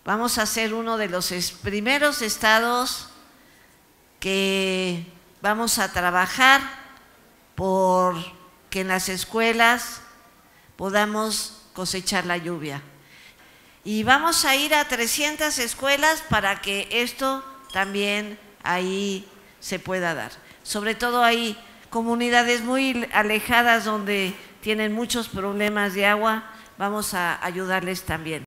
vamos a ser uno de los primeros estados que vamos a trabajar por que en las escuelas podamos cosechar la lluvia. Y vamos a ir a 300 escuelas para que esto también ahí se pueda dar. Sobre todo hay comunidades muy alejadas donde tienen muchos problemas de agua, vamos a ayudarles también.